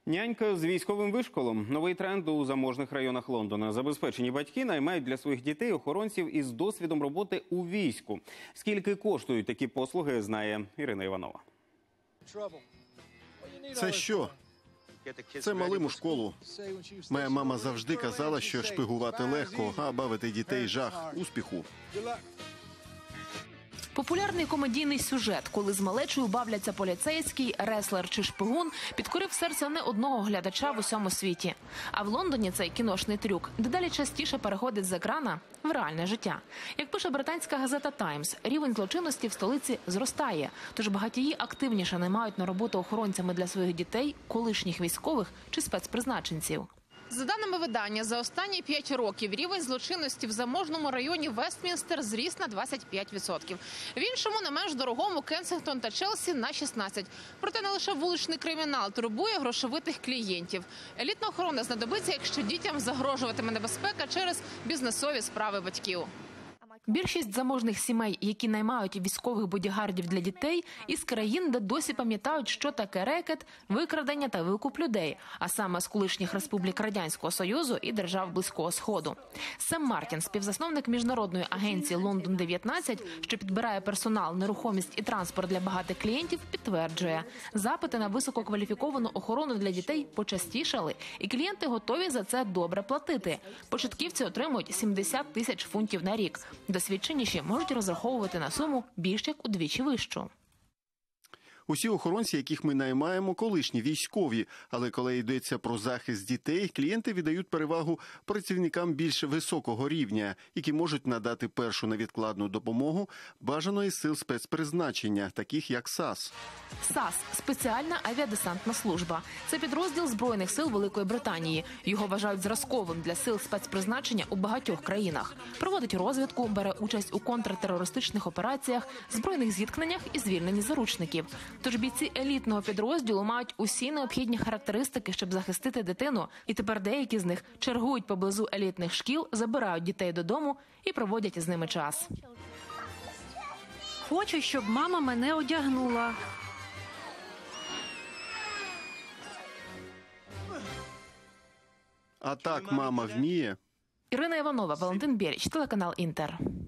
Нянька з військовим вишколом – новий тренд у заможних районах Лондона. Забезпечені батьки наймають для своїх дітей охоронців із досвідом роботи у війську. Скільки коштують такі послуги, знає Ірина Іванова. Це що? Це малим у школу. Моя мама завжди казала, що шпигувати легко, а бавити дітей – жах, успіху. Популярний комедійний сюжет, коли з малечою бавляться поліцейський, реслер чи шпигун, підкорив серце не одного глядача в усьому світі. А в Лондоні цей кіношний трюк дедалі частіше переходить з екрана в реальне життя. Як пише британська газета «Таймс», рівень злочинності в столиці зростає, тож багатії активніше наймають на роботу охоронцями для своїх дітей колишніх військових чи спецпризначенців. За даними видання, за останні 5 років рівень злочинності в заможному районі Вестмінстер зріс на 25%. В іншому, не менш дорогому, Кенсінгтон та Челсі на 16%. Проте не лише вуличний кримінал турбує грошовитих клієнтів. Елітна охорона знадобиться, якщо дітям загрожуватиме небезпека через бізнесові справи батьків. Більшість заможних сімей, які наймають військових бодігардів для дітей, із країн, де досі пам'ятають, що таке рекет, викрадення та викуп людей, а саме з колишніх республік Радянського Союзу і держав Близького Сходу. Сем Мартін, співзасновник міжнародної агенції «Лондон-19», що підбирає персонал, нерухомість і транспорт для багатих клієнтів, підтверджує, запити на висококваліфіковану охорону для дітей почастішали, і клієнти готові за це добре платити. Початківці отримують 70 тисяч фунтів на рік. Досвідченіші можуть розраховувати на суму більш як удвічі вищу. Усі охоронці, яких ми наймаємо, колишні військові. Але коли йдеться про захист дітей, клієнти віддають перевагу працівникам більш високого рівня, які можуть надати першу невідкладну допомогу бажано із сил спецпризначення, таких як САС. САС – спеціальна авіадесантна служба. Це підрозділ Збройних сил Великої Британії. Його вважають зразковим для сил спецпризначення у багатьох країнах. Проводить розвідку, бере участь у контртерористичних операціях, збройних зіткненнях і звільненні заручників. Тож бійці елітного підрозділу мають усі необхідні характеристики, щоб захистити дитину. І тепер деякі з них чергують поблизу елітних шкіл, забирають дітей додому і проводять з ними час. Хочу, щоб мама мене одягнула. А так мама вміє. Ірина Іванова, Валентин Біріч, телеканал «Інтер».